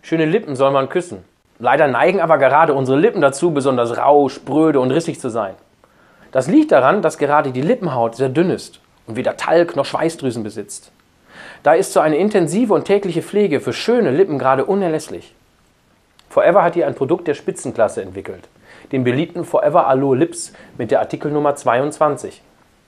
Schöne Lippen soll man küssen. Leider neigen aber gerade unsere Lippen dazu, besonders rau, spröde und rissig zu sein. Das liegt daran, dass gerade die Lippenhaut sehr dünn ist und weder Talg noch Schweißdrüsen besitzt. Da ist so eine intensive und tägliche Pflege für schöne Lippen gerade unerlässlich. Forever hat hier ein Produkt der Spitzenklasse entwickelt, den beliebten Forever Aloe Lips mit der Artikelnummer 22.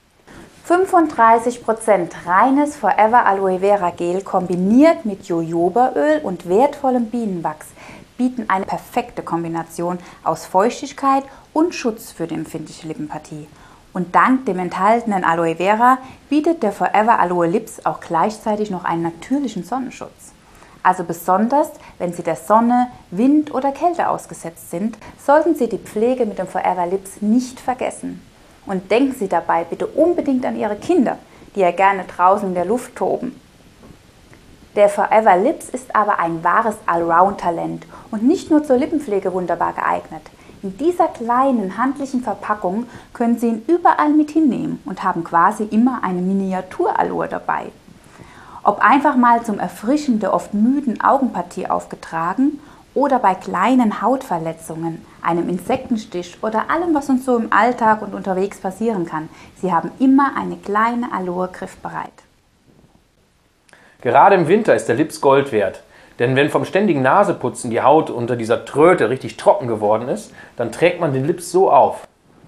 35% reines Forever Aloe Vera Gel kombiniert mit Jojobaöl und wertvollem Bienenwachs bieten eine perfekte Kombination aus Feuchtigkeit und Schutz für die empfindliche Lippenpartie. Und dank dem enthaltenen Aloe Vera bietet der Forever Aloe Lips auch gleichzeitig noch einen natürlichen Sonnenschutz. Also besonders, wenn Sie der Sonne, Wind oder Kälte ausgesetzt sind, sollten Sie die Pflege mit dem Forever Lips nicht vergessen. Und denken Sie dabei bitte unbedingt an Ihre Kinder, die ja gerne draußen in der Luft toben. Der Forever Lips ist aber ein wahres Allround-Talent und nicht nur zur Lippenpflege wunderbar geeignet. In dieser kleinen handlichen Verpackung können Sie ihn überall mit hinnehmen und haben quasi immer eine Miniatur-Aloe dabei. Ob einfach mal zum Erfrischen der oft müden Augenpartie aufgetragen oder bei kleinen Hautverletzungen, einem Insektenstich oder allem, was uns so im Alltag und unterwegs passieren kann. Sie haben immer eine kleine Aloe griffbereit. Gerade im Winter ist der Lips Gold wert, denn wenn vom ständigen Naseputzen die Haut unter dieser Tröte richtig trocken geworden ist, dann trägt man den Lips so auf.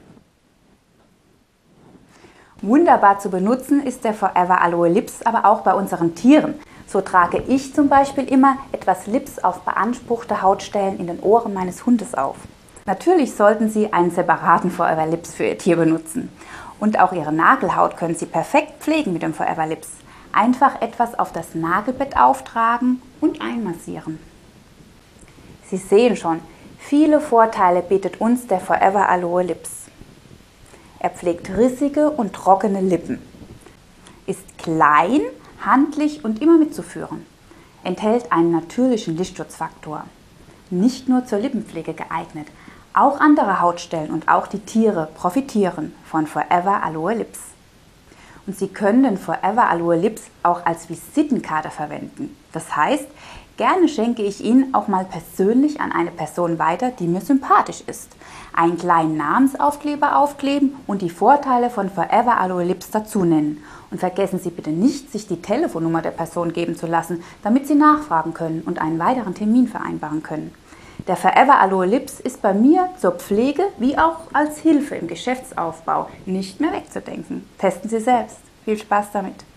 Wunderbar zu benutzen ist der Forever Aloe Lips aber auch bei unseren Tieren. So trage ich zum Beispiel immer etwas Lips auf beanspruchte Hautstellen in den Ohren meines Hundes auf. Natürlich sollten Sie einen separaten Forever Lips für Ihr Tier benutzen. Und auch Ihre Nagelhaut können Sie perfekt pflegen mit dem Forever Lips. Einfach etwas auf das Nagelbett auftragen und einmassieren. Sie sehen schon, viele Vorteile bietet uns der Forever Aloe Lips. Er pflegt rissige und trockene Lippen, ist klein, handlich und immer mitzuführen, enthält einen natürlichen Lichtschutzfaktor, nicht nur zur Lippenpflege geeignet, auch andere Hautstellen und auch die Tiere profitieren von Forever Aloe Lips. Und Sie können den Forever Aloe Lips auch als Visitenkarte verwenden. Das heißt, gerne schenke ich ihn auch mal persönlich an eine Person weiter, die mir sympathisch ist. Einen kleinen Namensaufkleber aufkleben und die Vorteile von Forever Aloe Lips dazu nennen. Und vergessen Sie bitte nicht, sich die Telefonnummer der Person geben zu lassen, damit Sie nachfragen können und einen weiteren Termin vereinbaren können. Der Forever Aloe Lips ist bei mir zur Pflege wie auch als Hilfe im Geschäftsaufbau nicht mehr wegzudenken. Testen Sie selbst. Viel Spaß damit!